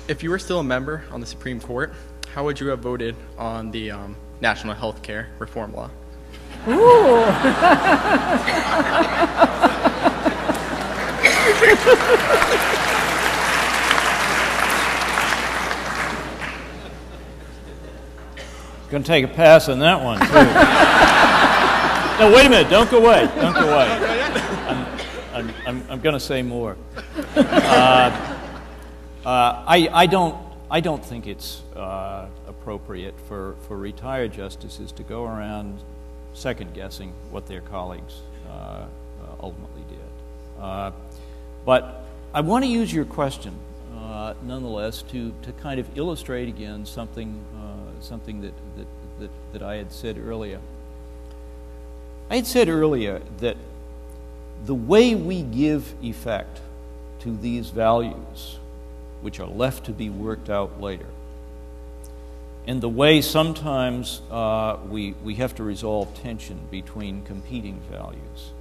if you were still a member on the Supreme Court, how would you have voted on the National Health Care Reform Law? Ooh. Going to take a pass on that one, too. No, wait a minute. Don't go away. Don't go away. I'm going to say more. I don't think it's appropriate for retired justices to go around second-guessing what their colleagues ultimately did. But I want to use your question, nonetheless, to kind of illustrate again something that I had said earlier. I had said earlier that the way we give effect to these values, which are left to be worked out later, and the way sometimes we have to resolve tension between competing values,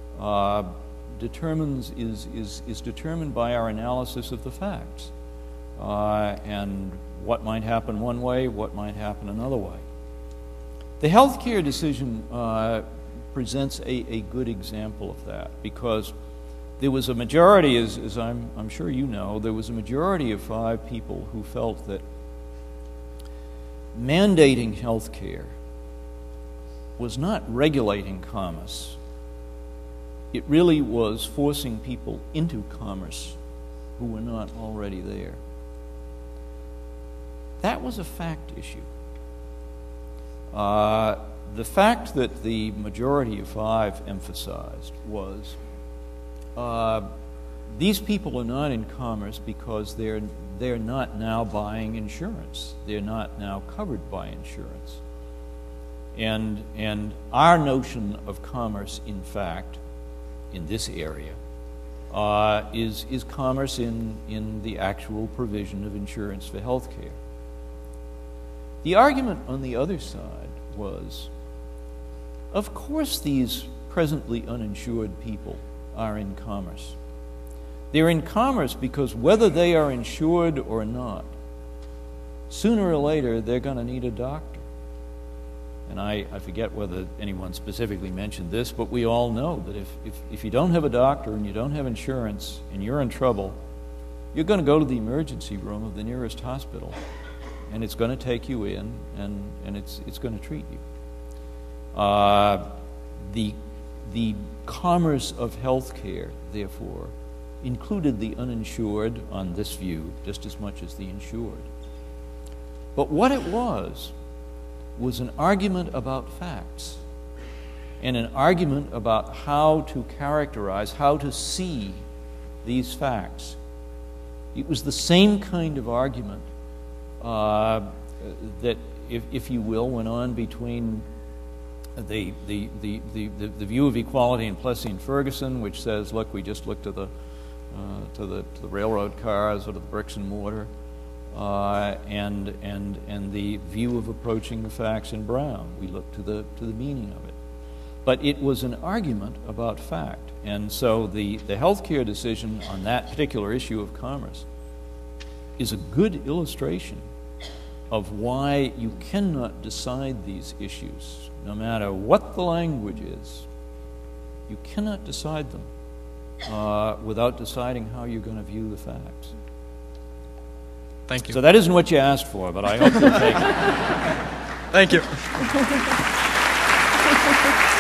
is determined by our analysis of the facts and what might happen one way, what might happen another way. The healthcare decision presents a good example of that, because there was a majority, as I'm sure you know, there was a majority of 5 people who felt that mandating health care was not regulating commerce. It really was forcing people into commerce who were not already there. That was a fact issue. The fact that the majority of 5 emphasized was these people are not in commerce because they're not now buying insurance. They're not now covered by insurance. And our notion of commerce, in fact, in this area, is commerce in the actual provision of insurance for health care. The argument on the other side was, of course these presently uninsured people are in commerce. They're in commerce because whether they are insured or not, sooner or later they're going to need a doctor. And I forget whether anyone specifically mentioned this, but we all know that if you don't have a doctor and you don't have insurance and you're in trouble, you're going to go to the emergency room of the nearest hospital, and it's going to take you in, and it's going to treat you. The commerce of health care, therefore, included the uninsured on this view just as much as the insured. But what it was an argument about facts, and an argument about how to characterize, how to see these facts. It was the same kind of argument that, if you will, went on between the view of equality in Plessy and Ferguson, which says, look, we just look to the railroad cars or to the bricks and mortar, and the view of approaching the facts in Brown. We look to the meaning of it. But it was an argument about fact, and so the healthcare decision on that particular issue of commerce is a good illustration of why you cannot decide these issues, no matter what the language is. You cannot decide them without deciding how you're going to view the facts. Thank you. So that isn't what you asked for, but I hope you'll take it. Thank you.